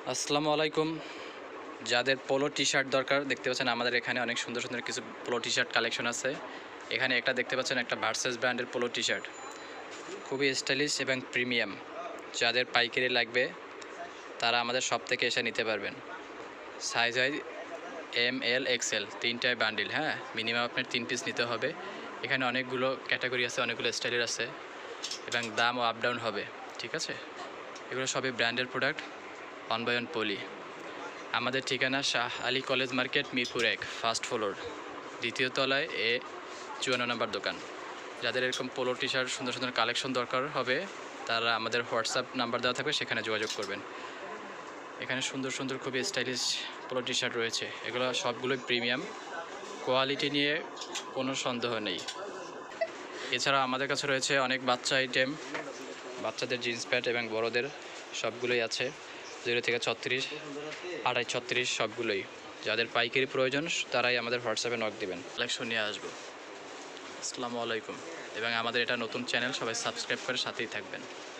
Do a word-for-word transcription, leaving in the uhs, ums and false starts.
আসসালামু আলাইকুম। যাদের পোলো টি শার্ট দরকার দেখতে পাচ্ছেন আমাদের এখানে অনেক সুন্দর সুন্দর কিছু পোলো টি শার্ট কালেকশন আছে। এখানে একটা দেখতে পাচ্ছেন একটা ভার্সেস ব্র্যান্ডের পোলো টি শার্ট, খুবই স্টাইলিশ এবং প্রিমিয়াম। যাদের পাইকারি লাগবে তারা আমাদের শপ থেকে এসে নিতে পারবেন। সাইজ হয় এম এল এক্সেল, তিনটায় বান্ডিল। হ্যাঁ, মিনিমাম আপনার তিন পিস নিতে হবে। এখানে অনেকগুলো ক্যাটাগরি আছে, অনেকগুলো স্টাইলের আছে এবং দামও আপ ডাউন হবে। ঠিক আছে, এগুলো সবই ব্র্যান্ডের product. One by one poly. আমাদের ঠিকানা শাহ আলী কলেজ মার্কেট, মিরপুর এক, ফার্স্ট ফ্লোর, দ্বিতীয় তলায়, এ চুয়ান্ন নম্বর দোকান। যাদের এরকম পোলো টি শার্ট সুন্দর সুন্দর কালেকশন দরকার হবে তারা আমাদের হোয়াটসঅ্যাপ নাম্বার দেওয়া থাকবে, সেখানে যোগাযোগ করবেন। এখানে সুন্দর সুন্দর খুবই স্টাইলিশ পোলো টি শার্ট রয়েছে। এগুলো সবগুলোই প্রিমিয়াম, কোয়ালিটি নিয়ে কোনো সন্দেহ নেই। এছাড়া আমাদের কাছে রয়েছে অনেক বাচ্চা আইটেম, বাচ্চাদের জিন্স প্যান্ট এবং বড়দের সবগুলোই আছে। জিরো থেকে ছত্রিশ, আড়াই ছত্রিশ সবগুলোই। যাদের পাইকারি প্রয়োজন তারাই আমাদের হোয়াটসঅ্যাপে নক দিবেন, কালেকশন নিয়ে আসবো। আসসালামু আলাইকুম। এবং আমাদের এটা নতুন চ্যানেল, সবাই সাবস্ক্রাইব করে সাথেই থাকবেন।